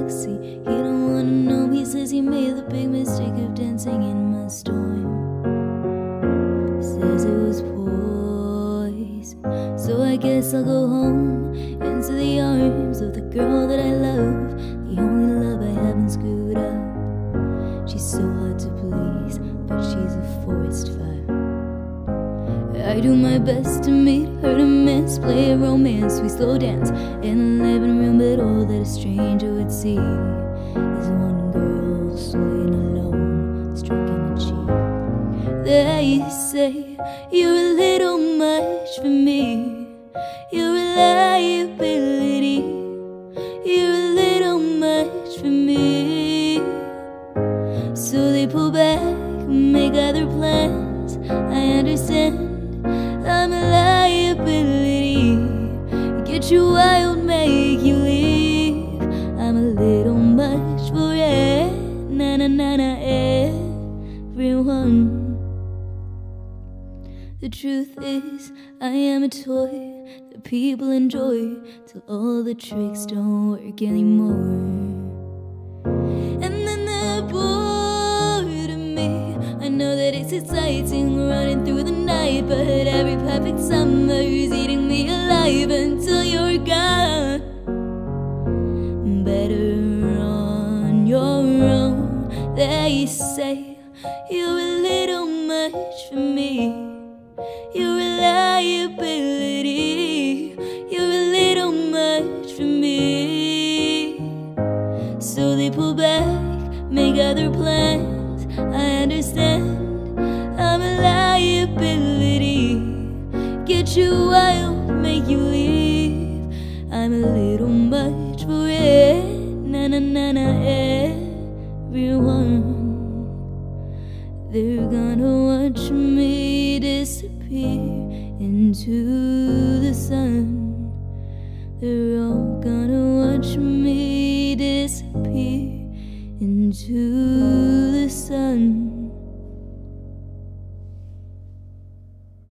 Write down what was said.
backseat. He don't wanna know, he says he made the big mistake of dancing in my storm. Says it was poison, so I guess I'll go home into the arms of the girl that I love, the only love I haven't screwed up. She's so hard to please, but she's a forest fire. I do my best to meet her demands, play a romance, we slow dance in the living room, but all that a stranger would see is one girl swaying alone, stroking a cheek. They say you're a little much for me, your reliability, you're a little much for me. So they pull back, make other plans. I understand I'm a liability, get you wild, make you leave. I'm a little much for it, na na na na, everyone. The truth is, I am a toy that people enjoy till all the tricks don't work anymore. And then they're bored of me. I know that it's exciting running through the night, but every perfect summer is eating me alive until you're gone. Better on your own. They say you're a little much for me, your reliability, you're a little much for me. So they pull back, make other plans. I understand I'm a liability, get you wild, make you leave. I'm a little much for it, na na na na, everyone. They're gonna watch me disappear into the sun. They're all gonna watch me disappear into